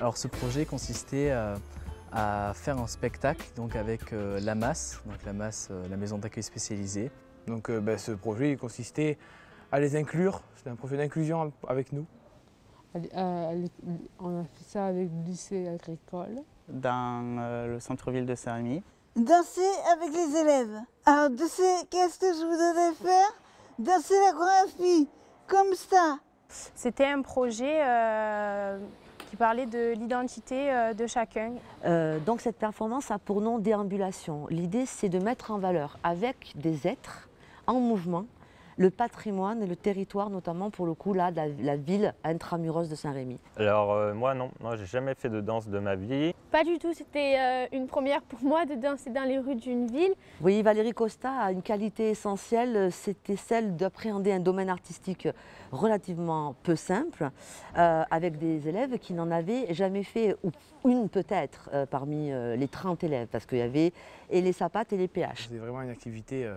Alors ce projet consistait à faire un spectacle donc avec la MAS, la maison d'accueil spécialisée. Donc ce projet il consistait à les inclure, c'était un projet d'inclusion avec nous. On a fait ça avec le lycée agricole. Dans le centre-ville de Saint-Rémy. Danser avec les élèves. Alors qu'est-ce que je voudrais faire? Danser la chorégraphie, comme ça. C'était un projet qui parlait de l'identité de chacun. Donc cette performance a pour nom déambulation. L'idée c'est de mettre en valeur avec des êtres en mouvement le patrimoine et le territoire, notamment pour le coup là, la ville intramuros de Saint-Rémy. Alors moi non, j'ai jamais fait de danse de ma vie. Pas du tout, c'était une première pour moi de danser dans les rues d'une ville. Vous voyez, Valérie Costa a une qualité essentielle, c'était celle d'appréhender un domaine artistique relativement peu simple, avec des élèves qui n'en avaient jamais fait, ou une peut-être parmi les 30 élèves, parce qu'il y avait et les sapates et les PH. C'est vraiment une activité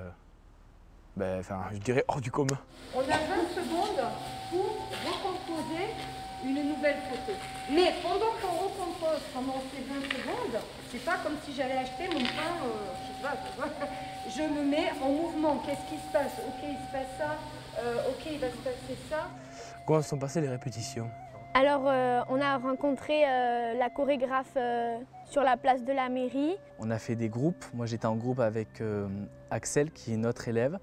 je dirais hors du commun. On a 20 secondes pour recomposer une nouvelle photo. Mais pendant qu'on recompose pendant ces 20 secondes, c'est pas comme si j'allais acheter mon pain, je sais pas, je me mets en mouvement. Qu'est-ce qui se passe? Ok, il se passe ça, ok, il va se passer ça. Comment se sont passées les répétitions? Alors, on a rencontré la chorégraphe sur la place de la mairie. On a fait des groupes. Moi, j'étais en groupe avec Axel, qui est notre élève,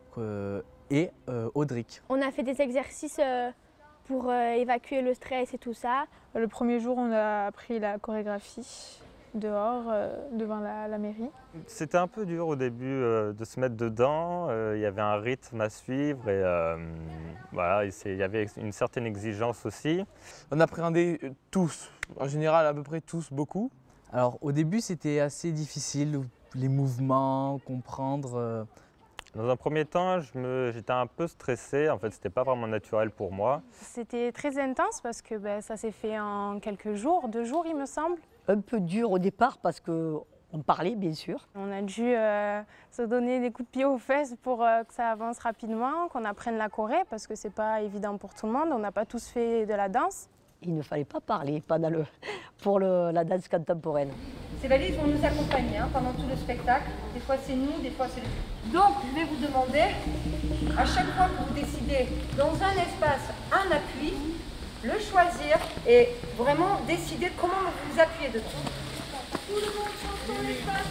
et Audric. On a fait des exercices pour évacuer le stress et tout ça. Le premier jour, on a appris la chorégraphie dehors, devant la mairie. C'était un peu dur au début de se mettre dedans. Il y avait un rythme à suivre et voilà, il y avait une certaine exigence aussi. On appréhendait tous, en général à peu près tous, beaucoup. Alors au début, c'était assez difficile, les mouvements, comprendre. Dans un premier temps, j'étais un peu stressé. En fait, c'était pas vraiment naturel pour moi. C'était très intense parce que ça s'est fait en quelques jours, 2 jours il me semble. Un peu dur au départ parce qu'on parlait bien sûr. On a dû se donner des coups de pied aux fesses pour que ça avance rapidement, qu'on apprenne la choré parce que c'est pas évident pour tout le monde. On n'a pas tous fait de la danse. Il ne fallait pas parler pour la danse contemporaine. Ces valises vont nous accompagner pendant tout le spectacle. Des fois c'est nous, des fois c'est les... Donc je vais vous demander, à chaque fois que vous décidez dans un espace un appui, le choisir et vraiment décider comment vous appuyez dedans. Tout le monde change son espace.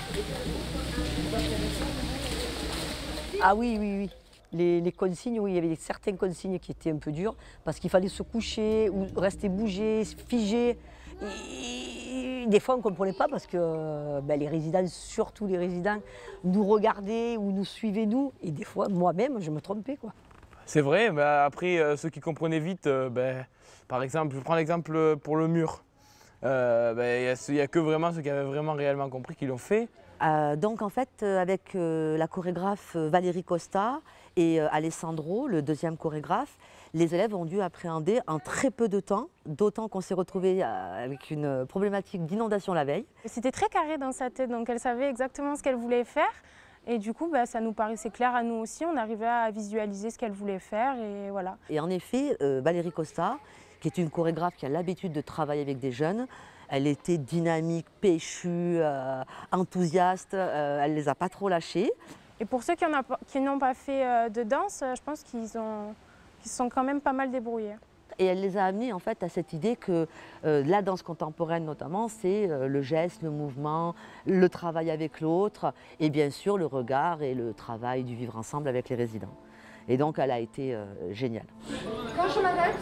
Ah oui. Les consignes, oui, il y avait certaines consignes qui étaient un peu dures parce qu'il fallait se coucher ou rester bougé, figé. Et des fois, on ne comprenait pas parce que les résidents, surtout les résidents, nous regardaient ou nous suivaient nous. Et des fois, moi-même, je me trompais, quoi. C'est vrai, mais après, ceux qui comprenaient vite, par exemple, je prends l'exemple pour le mur. Il n'y a que vraiment ceux qui avaient vraiment réellement compris qui l'ont fait. Donc en fait, avec la chorégraphe Valérie Costa et Alessandro, le deuxième chorégraphe, les élèves ont dû appréhender en très peu de temps, d'autant qu'on s'est retrouvé avec une problématique d'inondation la veille. C'était très carré dans sa tête, donc elle savait exactement ce qu'elle voulait faire. Et du coup, ça nous paraissait clair à nous aussi, on arrivait à visualiser ce qu'elle voulait faire et voilà. Et en effet, Valérie Costa, qui est une chorégraphe qui a l'habitude de travailler avec des jeunes, elle était dynamique, péchue, enthousiaste, elle ne les a pas trop lâchés. Et pour ceux qui n'ont pas fait de danse, je pense qu'ils se sont quand même pas mal débrouillés. Et elle les a amenés en fait à cette idée que la danse contemporaine notamment, c'est le geste, le mouvement, le travail avec l'autre et bien sûr le regard et le travail du vivre ensemble avec les résidents. Et donc elle a été géniale. Quand je m'arrête,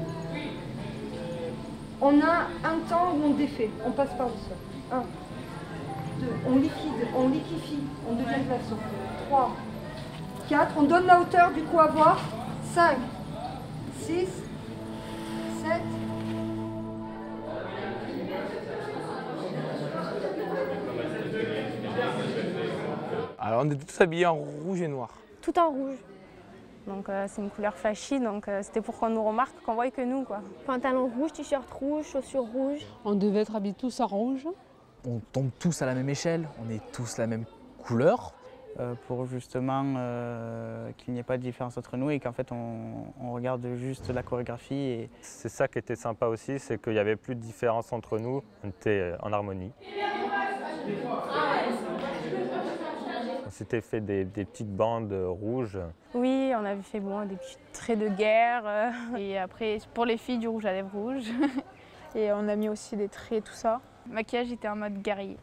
on a un temps où on défait, on passe par le sol. 1, 2, on liquide, on liquéfie, on devient glaçon. 3, 4, on donne la hauteur du coup à voir. 5, 6, 7. Alors on est tous habillés en rouge et noir. Tout en rouge. Donc c'est une couleur flashy, donc c'était pour qu'on nous remarque, qu'on voie que nous, quoi. Pantalon rouge, t-shirt rouge, chaussures rouges. On devait être habillés tous en rouge. On tombe tous à la même échelle, on est tous la même couleur. pour justement qu'il n'y ait pas de différence entre nous et qu'en fait on regarde juste la chorégraphie. Et... C'est ça qui était sympa aussi, c'est qu'il n'y avait plus de différence entre nous, on était en harmonie. On s'était fait des petites bandes rouges. Oui, on avait fait des petits traits de guerre. Et après, pour les filles, du rouge à lèvres rouge. Et on a mis aussi des traits, tout ça. Le maquillage était en mode guerrier.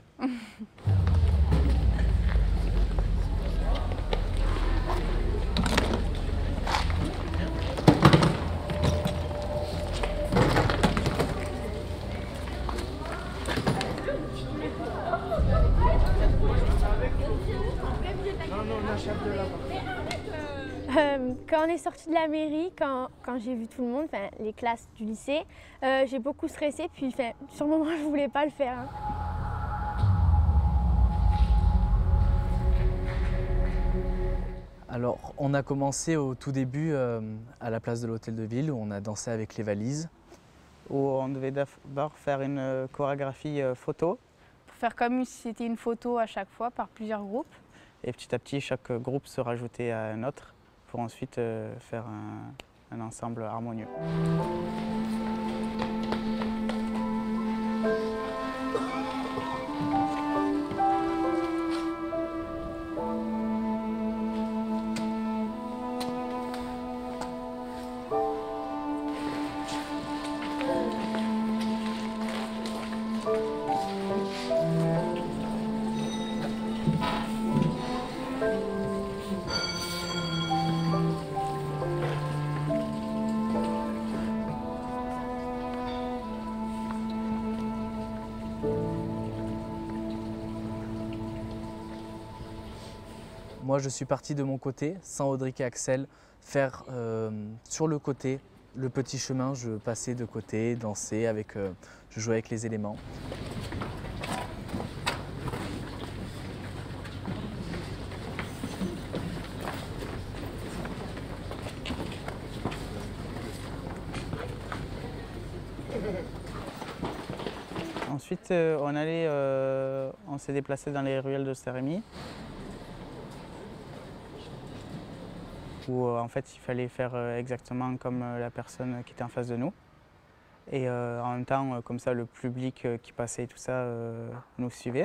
Quand on est sorti de la mairie, quand j'ai vu tout le monde, les classes du lycée, j'ai beaucoup stressé, puis sur le moment je ne voulais pas le faire. Alors, on a commencé au tout début à la place de l'Hôtel de Ville où on a dansé avec les valises. Où on devait d'abord faire une chorégraphie photo. Pour faire comme si c'était une photo à chaque fois par plusieurs groupes. Et petit à petit, chaque groupe se rajoutait à un autre pour ensuite faire un ensemble harmonieux. Moi, je suis parti de mon côté, sans Audric et Axel, faire sur le côté le petit chemin. Je passais de côté, dansais, je jouais avec les éléments. Ensuite, on s'est déplacé dans les ruelles de Saint-Rémy, où en fait il fallait faire exactement comme la personne qui était en face de nous. Et en même temps, comme ça, le public qui passait et tout ça nous suivait.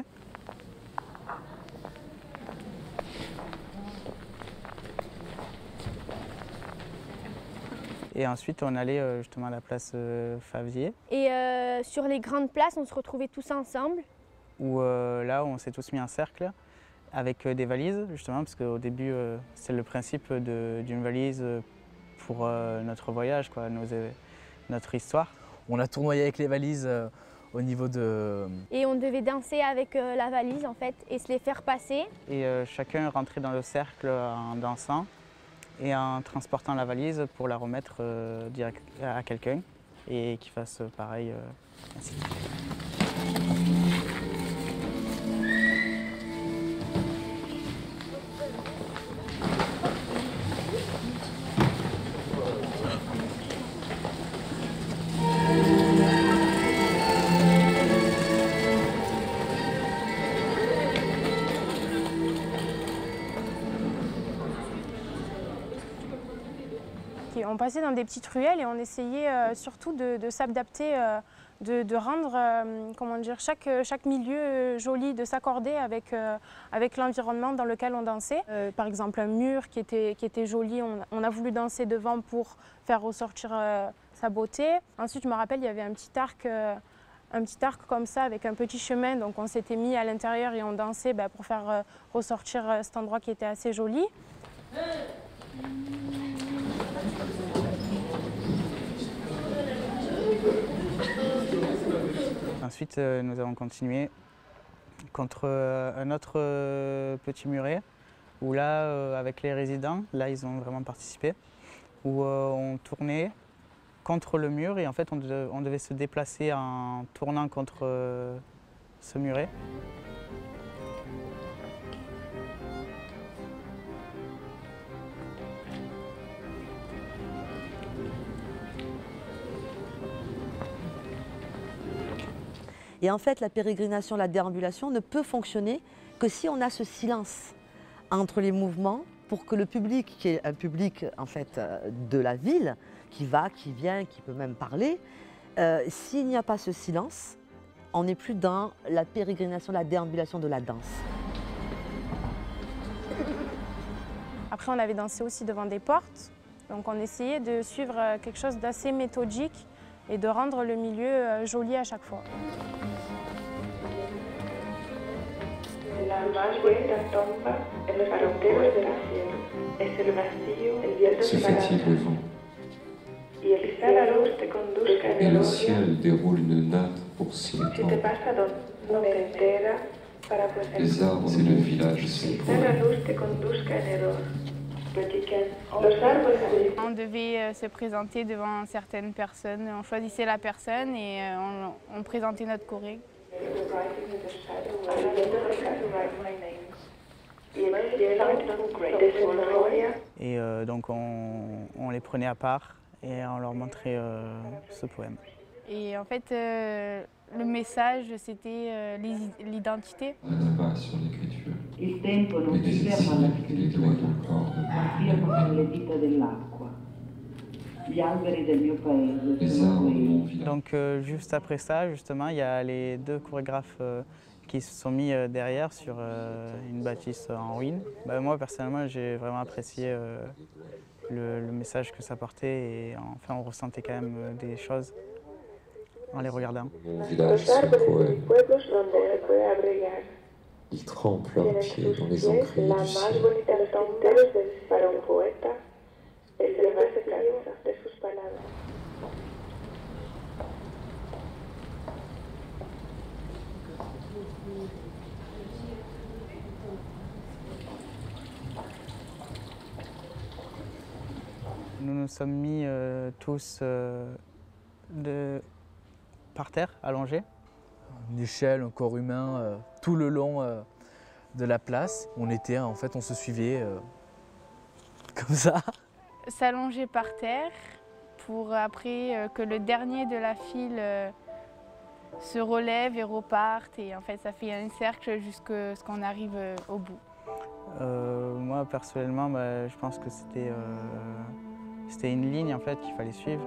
Et ensuite, on allait justement à la place Favier. Et sur les grandes places, on se retrouvait tous ensemble. Où là, on s'est tous mis en cercle avec des valises, justement, parce qu'au début, c'est le principe d'une valise pour notre voyage, quoi, notre histoire. On a tournoyé avec les valises au niveau de... Et on devait danser avec la valise, en fait, et se les faire passer. Et chacun rentrait dans le cercle en dansant et en transportant la valise pour la remettre direct à quelqu'un et qu'il fasse pareil ainsi. On passait dans des petites ruelles et on essayait surtout de s'adapter, de rendre comment dire, chaque milieu joli, de s'accorder avec l'environnement dans lequel on dansait. Par exemple, un mur qui était joli, on a voulu danser devant pour faire ressortir sa beauté. Ensuite, je me rappelle, il y avait un petit arc comme ça avec un petit chemin, donc on s'était mis à l'intérieur et on dansait pour faire ressortir cet endroit qui était assez joli. Ensuite, nous avons continué contre un autre petit muret, où là, avec les résidents, là ils ont vraiment participé, où on tournait contre le mur et en fait on devait se déplacer en tournant contre ce muret. Et en fait, la pérégrination, la déambulation ne peut fonctionner que si on a ce silence entre les mouvements pour que le public, qui est un public en fait de la ville, qui va, qui vient, qui peut même parler, s'il n'y a pas ce silence, on n'est plus dans la pérégrination, la déambulation de la danse. Après, on avait dansé aussi devant des portes. Donc, on essayait de suivre quelque chose d'assez méthodique et de rendre le milieu joli à chaque fois. Se fatigue le vent. Et le ciel déroule une natte pour s'y étendre. Les arbres et le village sont On devait se présenter devant certaines personnes. On choisissait la personne et on présentait notre choré. Et donc on les prenait à part et on leur montrait ce poème. Et en fait, le message, c'était l'identité. Un débat sur l'écriture. Mais des exils, les doigts du corps Les arbres de mon village. Donc juste après ça, justement, il y a les deux chorégraphes qui se sont mis derrière sur une bâtisse en ruine. Moi, personnellement, j'ai vraiment apprécié le message que ça portait et enfin, on ressentait quand même des choses en les regardant. Mon village, ce poème. Ils trempent leurs pieds dans les encriers du ciel. Nous nous sommes mis tous par terre, allongés. Une échelle, un corps humain, tout le long de la place. On était, en fait, on se suivait comme ça. S'allonger par terre pour après que le dernier de la file se relève et reparte. Et en fait, ça fait un cercle jusqu'à ce qu'on arrive au bout. Moi, personnellement, je pense que c'était une ligne en fait, qu'il fallait suivre.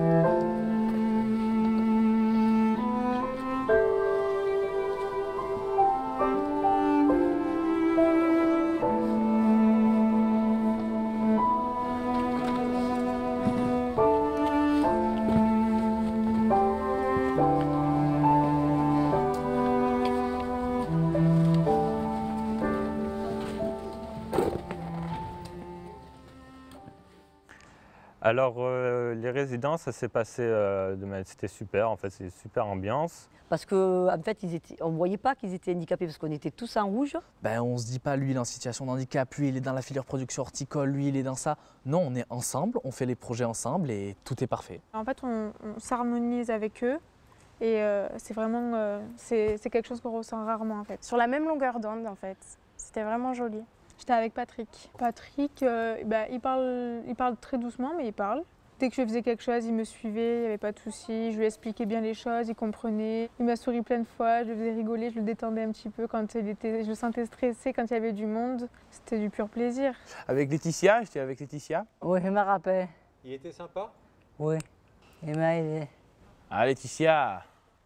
Alors, les résidences, ça s'est passé, c'était super, en fait, c'est une super ambiance. Parce qu'en en fait, on ne voyait pas qu'ils étaient handicapés parce qu'on était tous en rouge. On ne se dit pas, lui il est en situation de handicap, lui il est dans la filière production horticole, lui il est dans ça. Non, on est ensemble, on fait les projets ensemble et tout est parfait. En fait, on s'harmonise avec eux et c'est vraiment c'est quelque chose qu'on ressent rarement en fait. Sur la même longueur d'onde en fait, c'était vraiment joli. J'étais avec Patrick. Patrick, il parle très doucement, mais il parle. Dès que je faisais quelque chose, il me suivait, il n'y avait pas de souci. Je lui expliquais bien les choses, il comprenait. Il m'a souri plein de fois, je le faisais rigoler, je le détendais un petit peu quand je le sentais stressé, quand il y avait du monde. C'était du pur plaisir. Avec Laetitia, j'étais avec Laetitia. Oui, je me rappelle. Il était sympa? Oui, il m'a aidé. Ah, Laetitia,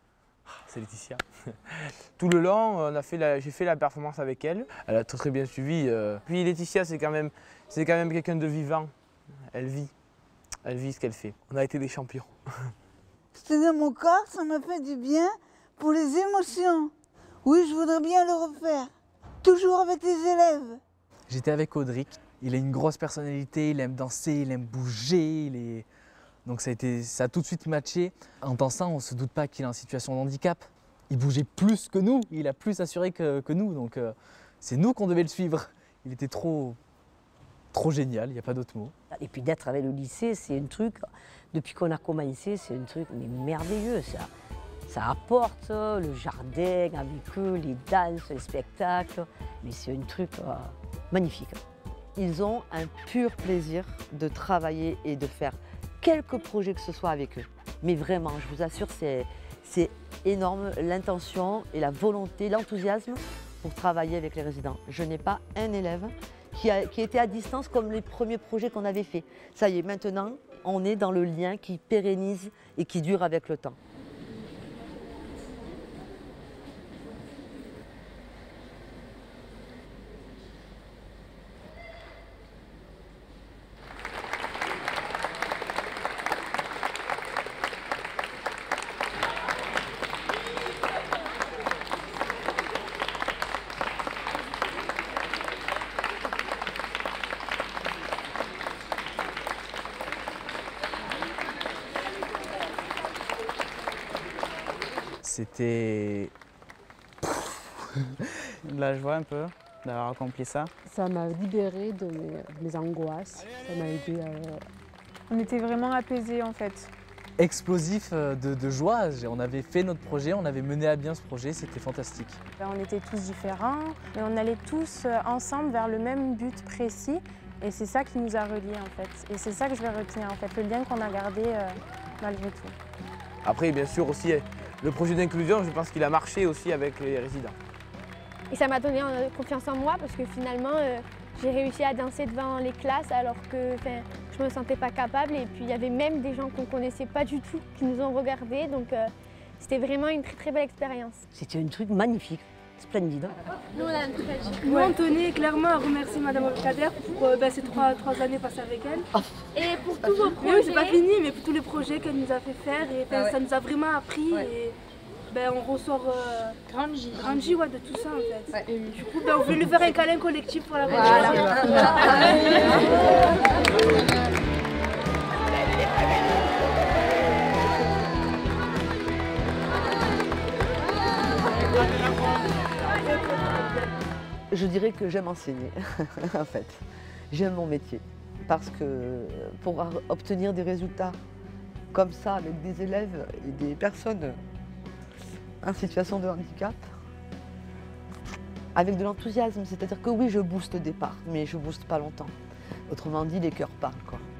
c'est Laetitia. Tout le long, j'ai fait la performance avec elle. Elle a très bien suivi. Puis Laetitia, c'est quand même quelqu'un de vivant. Elle vit ce qu'elle fait. On a été des champions. C'était dans mon corps, ça m'a fait du bien pour les émotions. Oui, je voudrais bien le refaire. Toujours avec les élèves. J'étais avec Audric. Il a une grosse personnalité, il aime danser, il aime bouger. Donc ça a tout de suite matché. En dansant, on ne se doute pas qu'il est en situation de handicap. Il bougeait plus que nous, il a plus assuré que nous. Donc c'est nous qu'on devait le suivre. Il était trop génial, il n'y a pas d'autre mot. Et puis d'être avec le lycée, c'est un truc, depuis qu'on a commencé, c'est un truc mais merveilleux. Ça apporte le jardin avec eux, les danses, les spectacles. Mais c'est un truc magnifique. Ils ont un pur plaisir de travailler et de faire quelques projets que ce soit avec eux. Mais vraiment, je vous assure, c'est énorme. L'intention et la volonté, l'enthousiasme, pour travailler avec les résidents. Je n'ai pas un élève qui était à distance comme les premiers projets qu'on avait faits. Ça y est, maintenant, on est dans le lien qui pérennise et qui dure avec le temps. C'était de la joie un peu d'avoir accompli ça. Ça m'a libérée de mes angoisses. Ça m'a aidé à... On était vraiment apaisés en fait. explosif de joie. On avait fait notre projet, on avait mené à bien ce projet, c'était fantastique. On était tous différents, mais on allait tous ensemble vers le même but précis. Et c'est ça qui nous a reliés en fait. Et c'est ça que je vais retenir en fait, le lien qu'on a gardé malgré tout. Après, bien sûr aussi, le projet d'inclusion, je pense qu'il a marché aussi avec les résidents. Et ça m'a donné confiance en moi parce que finalement, j'ai réussi à danser devant les classes alors que je ne me sentais pas capable. Et puis il y avait même des gens qu'on ne connaissait pas du tout qui nous ont regardés. Donc c'était vraiment une très très belle expérience. C'était un truc magnifique, splendide. Nous, on tenait clairement à remercier Madame Abdelkader pour ces trois années passées avec elle. Et pour tous vos projets. Oui, c'est pas fini, mais pour tous les projets qu'elle nous a fait faire. Et ça nous a vraiment appris. Et, on ressort grandi de tout ça en fait. Et du coup, on voulait lui faire un câlin collectif pour la Je dirais que j'aime enseigner, en fait. J'aime mon métier. Parce que pour obtenir des résultats comme ça avec des élèves et des personnes en situation de handicap, avec de l'enthousiasme, c'est-à-dire que oui, je booste au départ, mais je booste pas longtemps. Autrement dit, les cœurs parlent, quoi.